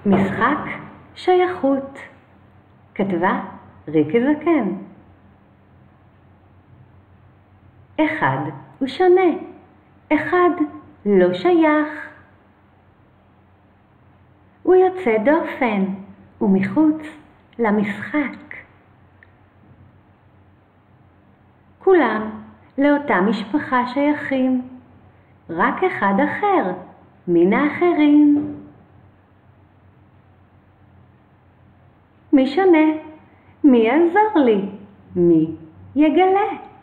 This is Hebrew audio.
משחק שייכות. כתבה ריקי זקן. אחד הוא שונה, אחד לא שייך. הוא יוצא דופן ומחוץ למשחק. כולם לאותה משפחה שייכים, רק אחד אחר מן האחרים. מי שונה? מי יעזור לי? מי יגלה?